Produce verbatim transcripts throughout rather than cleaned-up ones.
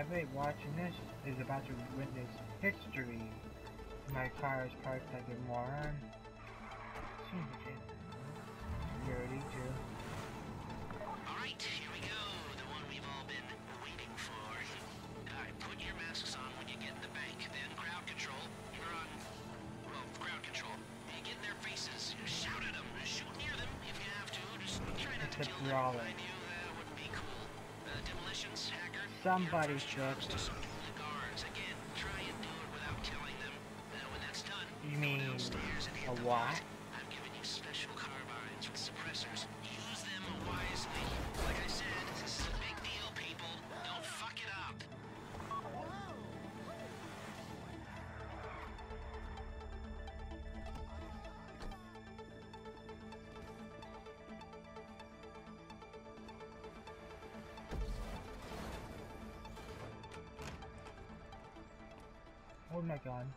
Everybody watching this is about to witness history. My car is parked like a moron. Security too. Alright, here we go. The one we've all been waiting for. Alright, put your masks on when you get in the bank. Then crowd control. You're on, well, crowd control. You get in their faces. Shout at them. Shoot near them if you have to. Just try not to kill them. I knew that wouldn't be cool. Uh, demolitions, hacker. Somebody should. The guards. Again, try and do it without killing them. Uh, when that's done, you mean downstairs and hit a the what? vault. I've given you special carbines with suppressors. Use them wisely. Like I said, this is a big deal, people. Don't fuck it up. Hold my gun.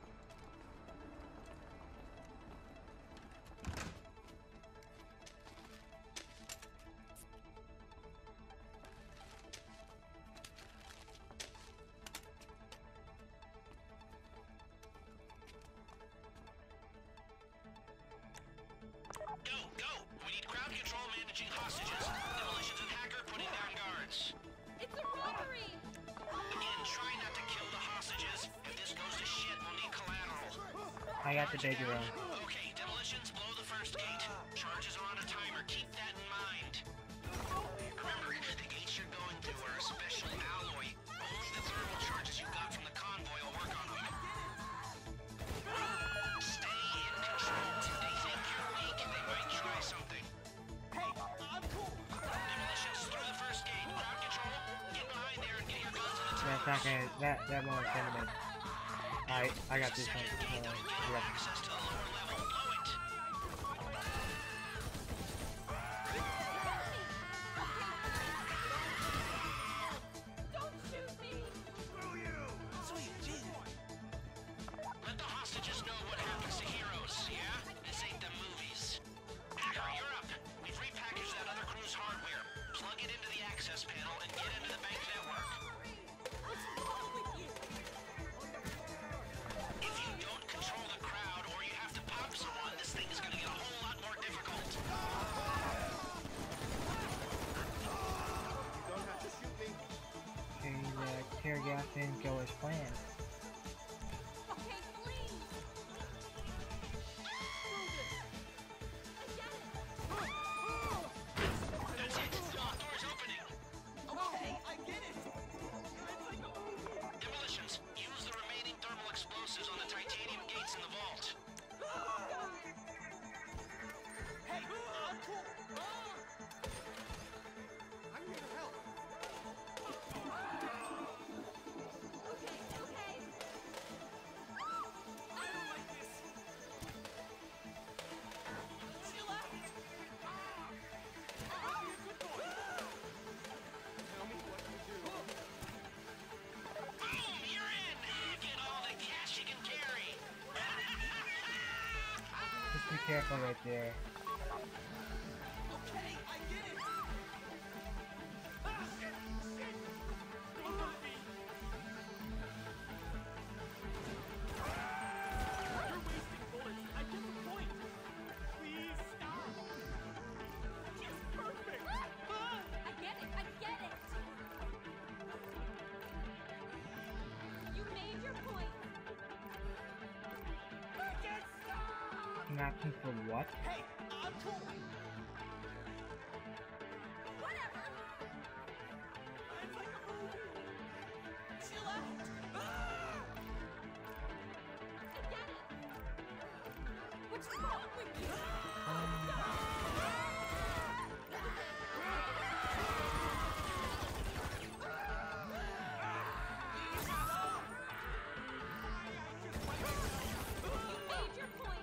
Go, go! We need crowd control managing hostages. Demolitions and hacker putting down guards. It's a robbery! Again, try not to kill the hostages. If this goes to shit, we'll need collateral. I got the bigger one. Okay, demolitions, blow the first gate. Charges are on a timer. Keep that in mind. Remember, the gates you're going through are a special alloy. Only the thermal charges you got from the convoy will work on them. Stay in control. They think you're weak. They might try something. Hey, I'm cool. Demolitions through the first gate. Crowd control. Get behind there and get your guns in the That's not gonna. That that won't send me. I I got this one. Second gate, Uh, don't get yeah. access to the lower level. Blow it. Don't shoot me! Let the hostages know what happens to heroes, yeah? This ain't the movies. Hacker, you're up. We've repackaged that other crew's hardware. Plug it into the access panel and get into the bank network. What's wrong with you? If you don't control the crowd or you have to pop someone, this thing is gonna get a whole lot more difficult. You don't have to shoot me. Okay, the tear gas didn't go as planned. Okay, please! That's it. The door's opening. Okay, I get it. Demolitions, use the remaining thermal explosives on the titanium gates in the vault. Hey, I'm cool. I'm here to help. Okay, okay! I don't like this. Chill out. I'll be a good boy. Tell me what to do. Boom! You're in! Get all the cash you can carry! Just be careful right there. Okay, I get it. Ah, shit, shit. Don't hurt me. You're wasting bullets. I get the point. Please stop. Just perfect. Ah! I get it, I get it! You made your point! I can't stop. Knocking for what? Hey, I'm cool. Whatever! It's like a movie. Chill out. Ah! I get it! What's wrong with you? You made your point!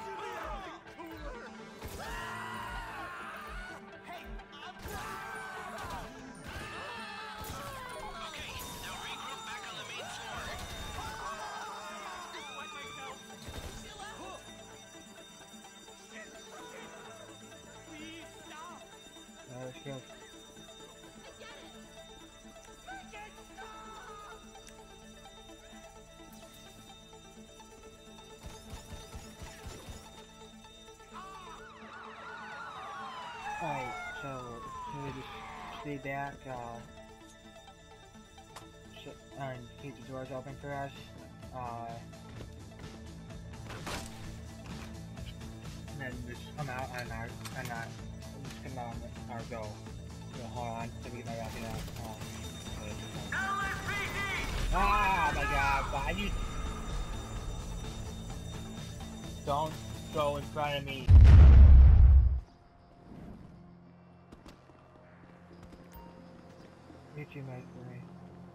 Hey, I'm be back, uh, sh and keep the doors open for us. Uh, and then just come out on our, on our, just come out on our go. So hold on, so we might have to, um, ah, my God, why you, don't go in front of me. What you make for me?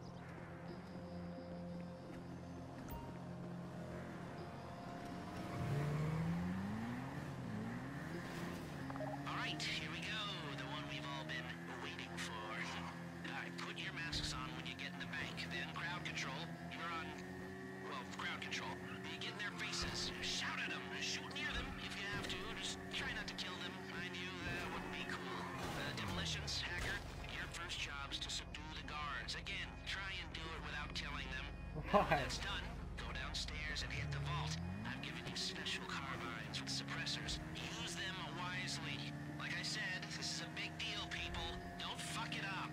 Alright, here we go. The one we've all been waiting for. Alright, put your masks on when you get in the bank. Then crowd control. You're on, well, crowd control. You get in their faces. Shout at them. Shoot near them if you have to. Just try not to kill them. Mind you, that wouldn't be cool. Uh, demolitions, hacker, your first job's to subdue the guards. Again, try and do it without killing them. Why? When that's done, go downstairs and hit the vault. I've given you special carbines with suppressors. Use them wisely. Like I said, this is a big deal, people. Don't fuck it up.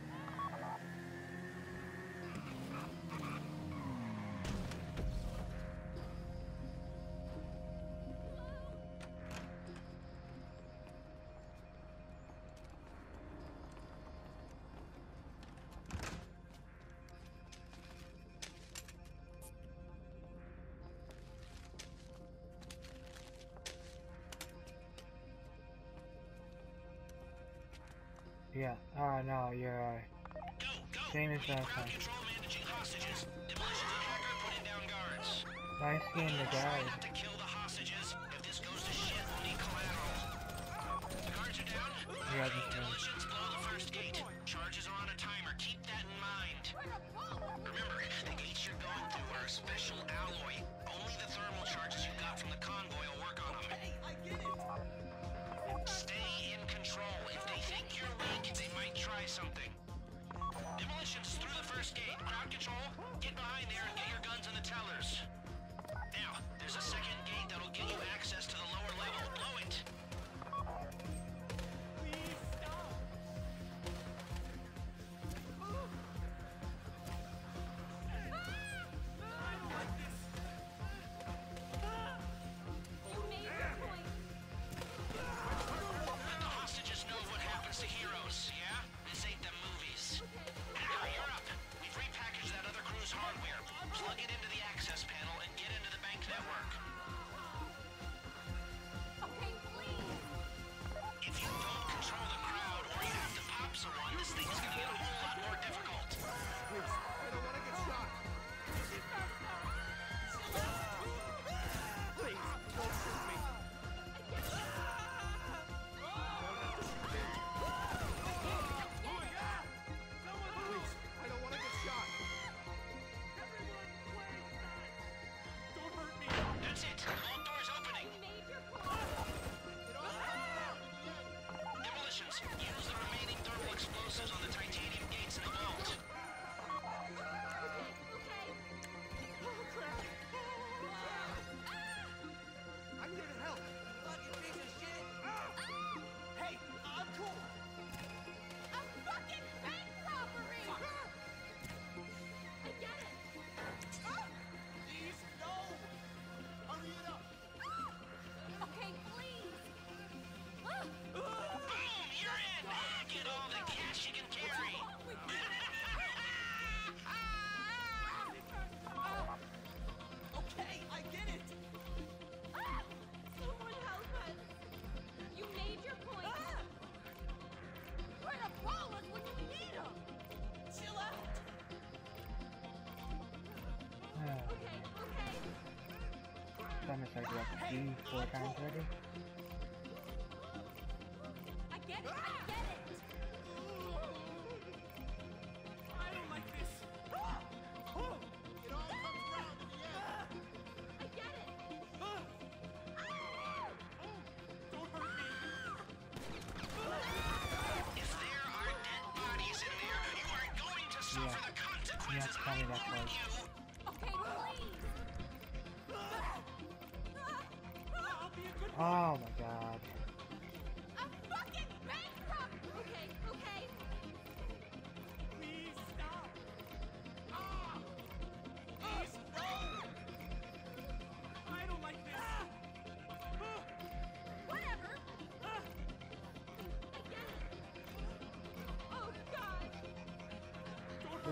Yeah, oh no, you're, uh, Go, go! same as Lead last crowd time. control managing hostages. Demolitions and hacker putting down guards. Nice seeing the Try guys. not to kill the hostages. If this goes to shit, we'll need collateral. The guards are down. Yeah, Alright, this one. demolitions, blow the first gate. Charges are on a timer. Keep that in mind. Remember, the gates you're going through are a special alloy. Only the thermal charges you got from the convoy will work on them. Hey, I get it. Stay in control. If they think you're weak, they might try something. Demolitions through the first gate. Crowd control. Get behind there and get your guns in the tellers. Now, there's a second gate that'll get you access to the lower level. Blow it. Please stop. I don't like this. You made your point. Let the hostages know what happens to heroes, yeah? This ain't the movies. Hacker, you're up. We've repackaged that other crew's hardware. Plug it into the access panel and get into the bank network. Okay, please. If you don't control the crowd or you have to pop someone, this thing is gonna get a whole lot more difficult. Please, I don't want to get shot. Please, don't shoot me. Please, I don't want to get shot. Everyone, wait! Don't hurt me. That's it. Vault door's opening. You made your point. Demolitions. Use the remaining thermal explosives on the titanium gates in the vault. Okay, okay. Oh, crap. I'm here to help. Fucking piece of shit. Hey, I'm cool. A fucking bank robbery! I get it. Please, no. Hurry it up. Okay, please. Ah, Boom! You're in. Get all the cash you can carry. Okay, I get it. ah, someone help us. You made your point. Where to call us when you need them? Chill out. Uh, Okay, okay. it's almost like what, three, four times already? I get it, I get it. I don't like this. It all comes round in the end. I get it. Don't hurt me. If there are dead bodies in there, you are going to suffer Yeah. the consequences. Yeah, tell me I'm that warning close. you. Okay, please. I'll be a good boy. Oh my God. A fucking bank robbery. Okay, okay.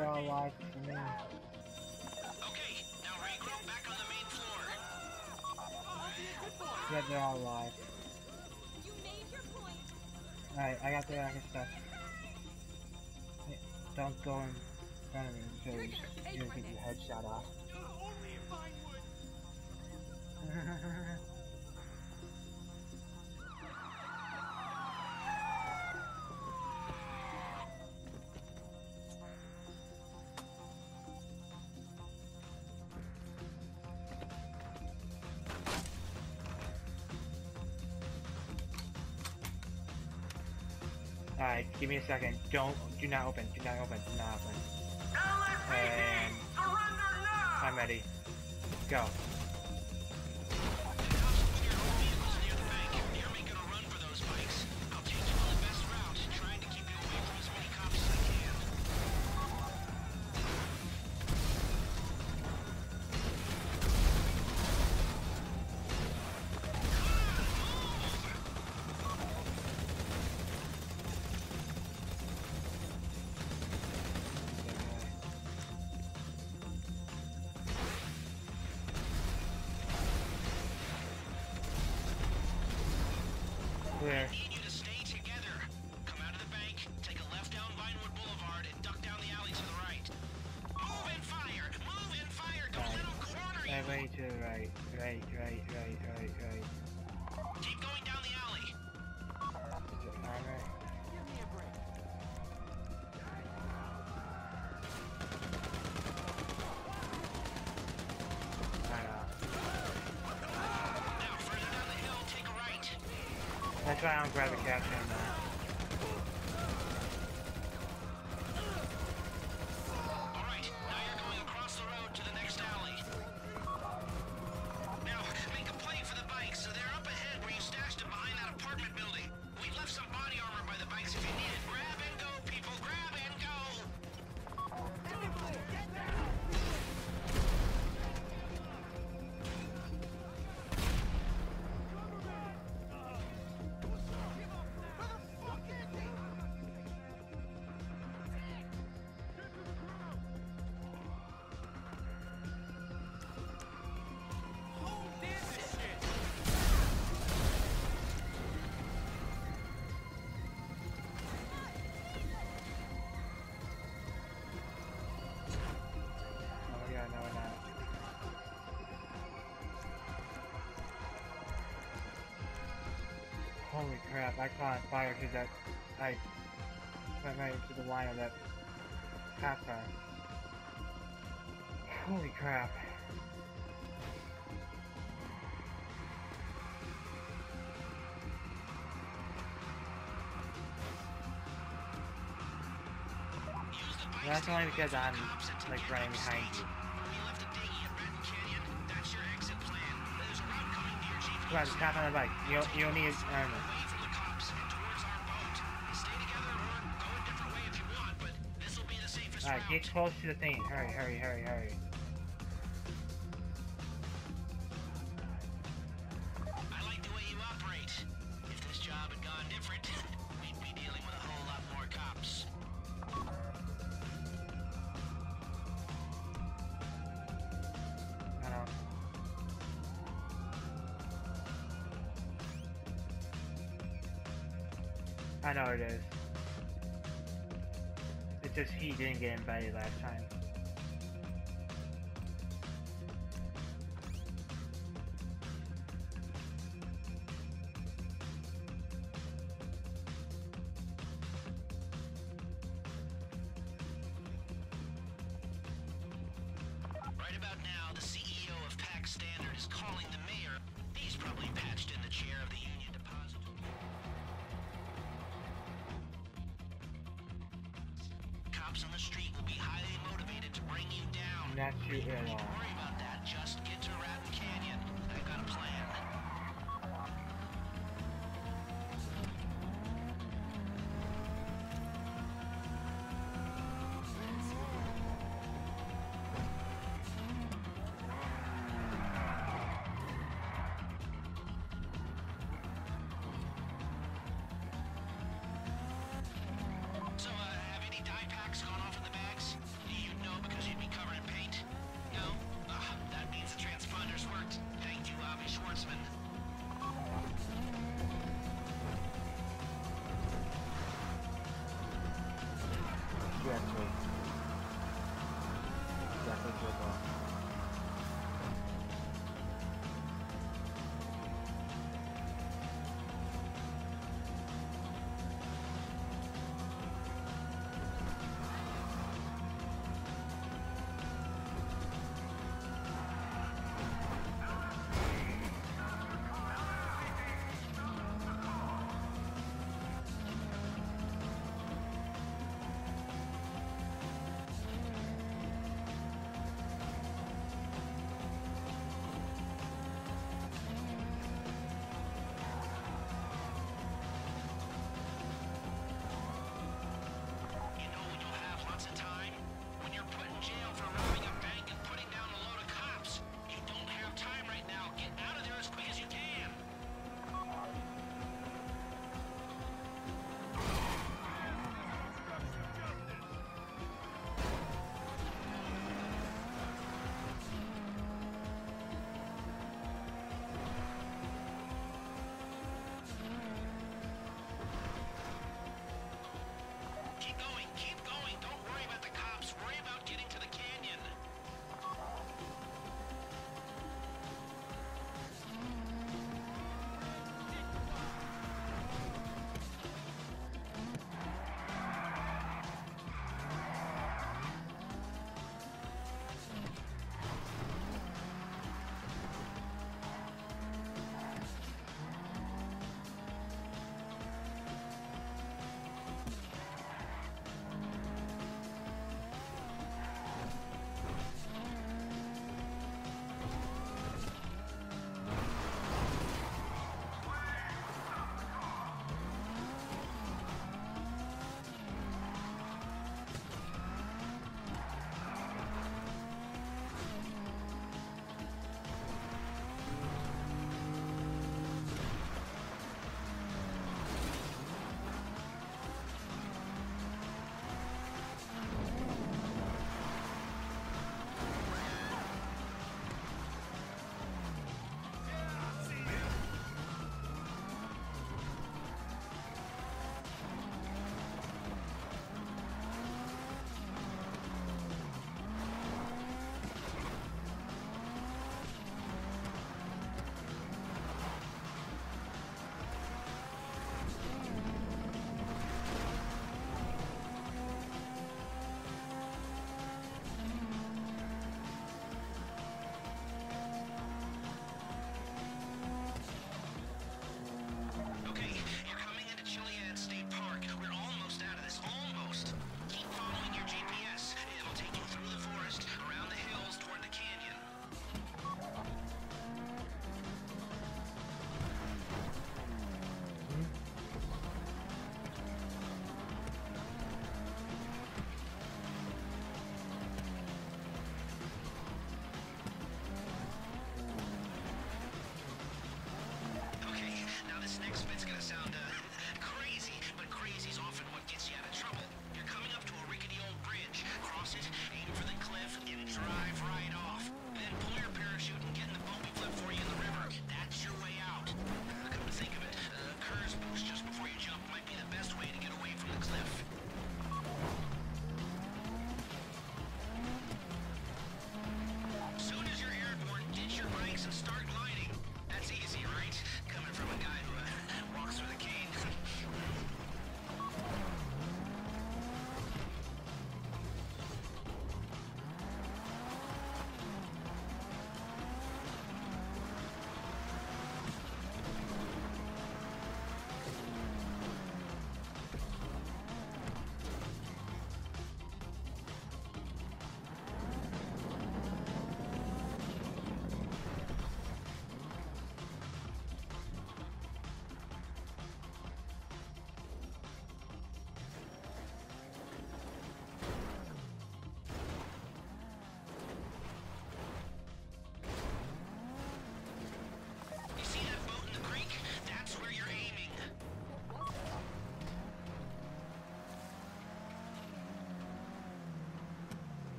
they're all alive for me. Okay, now regroup back on the main floor. I'll be a good boy. Yeah, they're all alive. You made your point. Alright, I got the other stuff. Hey, don't go in front of me You're because gonna pay you'll for get this. your head shot off. Uh, only if I would. Alright, give me a second. Don't, do not open, do not open, do not open. And I'm ready. Go. Near the bank. You're making a run for those bikes. I'll take you on the best route, trying to keep you away from as many cops as I can. Clear. I need you to stay together. Come out of the bank, take a left down Vinewood Boulevard, and duck down the alley to the right. Move and fire! Move and fire! Don't let them corner you! Right, way to the right. Right, right, right, right, right. Keep going down the alley. Alright. Give me a break. I know. Now, further down the hill, take a right. That's why I don't grab the caption now. All right, now you're going across the road to the next alley. Now, make a play for the bikes. So they're up ahead where you stashed them behind that apartment building. We've left some body armor by the bikes if you need it. Grab and go, people. Grab and go. Oh, damn this shit. Oh yeah, no, we're not. Holy crap, I caught on fire because that I went right into the line of that cop car. Holy crap. Use the bikes That's to only get because away I'm from the cops and to like get running out of behind state. you. We left a dinghy at Ratton Canyon. That's your exit plan. There's a route coming to your G P S. Come on, just tap on the bike. You don't, you don't need armor. Away from the cops and towards our boat. Stay together or go a different way if you want, but this will be the safest Alright, route. get close to the thing. Hurry, hurry, hurry, hurry. I like the way you operate. If this job had gone different, we'd be dealing with a whole lot more cops. I don't. I know it is. It's just he didn't get invited last time. Right about now, the C E O of PAX Standard is calling the mayor. He's probably patched in the chair of the Union Depository. Cops on the street will be highly motivated to bring you down. Not You you don't at need to all. worry about that. Just get to Ratton Canyon. I've got a plan. So, uh, have any dye packs gone off in the bags? was good though.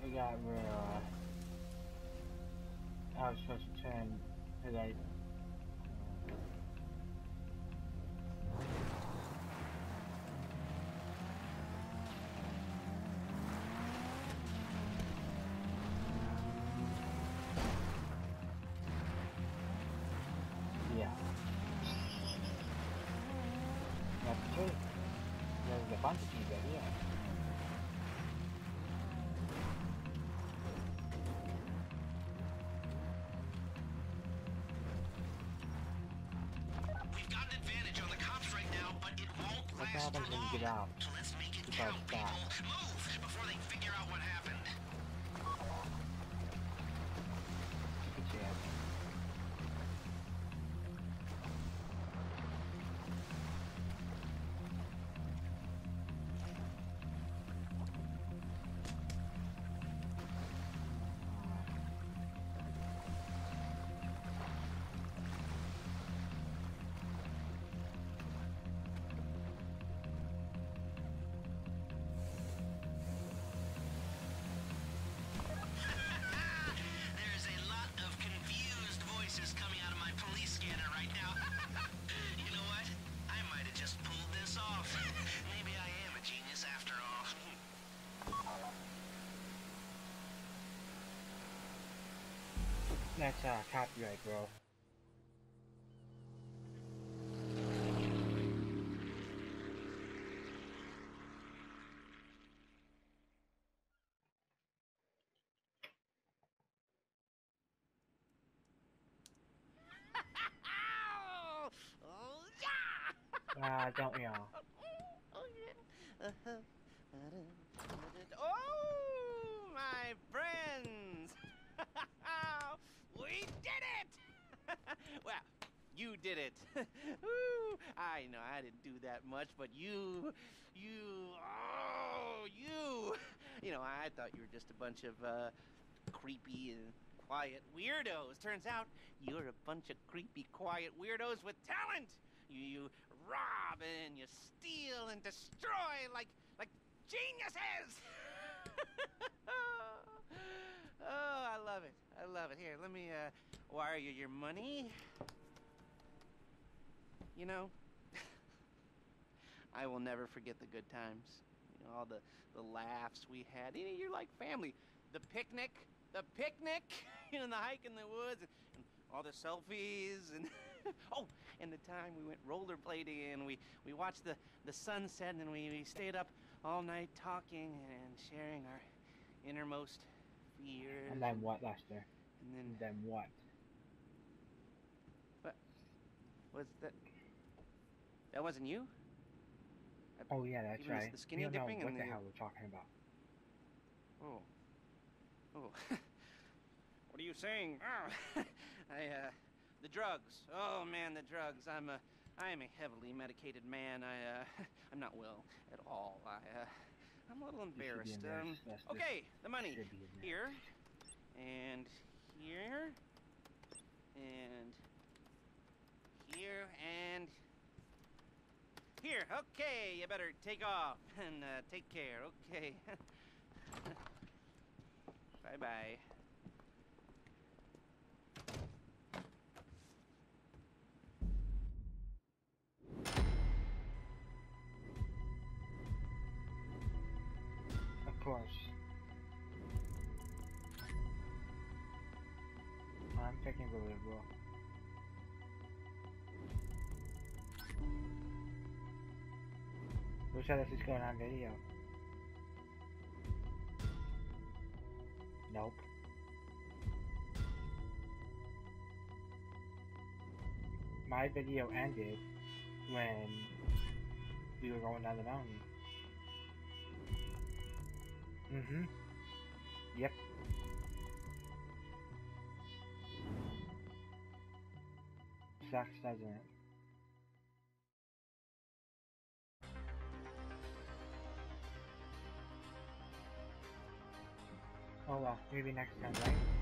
We got real. Uh, I was supposed to turn today. Yeah. That's true. There's a bunch of people here. We've got an advantage on the cops right now, but it won't What last happens for when you long. get out? So let's make it Because count, people. that. Move before they figure out what happened. Good chance. There's a lot of confused voices coming out of my police scanner right now. You know what? I might have just pulled this off. Maybe I am a genius after all. That's uh, copyright, bro. Ow! Oh, yeah! Ah, don't we all? Oh, yeah. Uh-huh. Oh, my friends! We did it! Well, you did it. Woo! I know I didn't do that much, but you, you, oh, you. You know, I thought you were just a bunch of uh, creepy and quiet weirdos. Turns out you're a bunch of creepy, quiet weirdos with talent. You, you rob and you steal and destroy like, like geniuses. Oh, I love it. I love it. Here, let me uh, wire you your money. You know, I will never forget the good times. You know, all the, the laughs we had. You know, you're like family. The picnic, the picnic, you know, the hike in the woods, and, and all the selfies, and oh, and the time we went rollerblading, and we, we watched the, the sunset, and we, we stayed up all night talking and sharing our innermost fears. And then what, Lester? And then, And then what? what was that? That wasn't you? Oh yeah, that's Even the- right. the skinny you don't know dipping what and the the- hell we're talking about. Oh. Oh. What are you saying? Oh. I, uh, the drugs. Oh, man, the drugs. I'm a, I am a heavily medicated man. I, uh, I'm not well at all. I, uh, I'm a little You should be embarrassed. embarrassed, Um, Lester. okay, the money. Should be embarrassed. Here. And here. And here. And here. Okay, you better take off and, uh, take care. Okay. Bye-bye. Of course. I'm taking the liberal. Wish how this is going on video. Nope. My video ended when we were going down the mountain. Mm-hmm. Yep. Sucks, doesn't it? Oh well, maybe next time, right?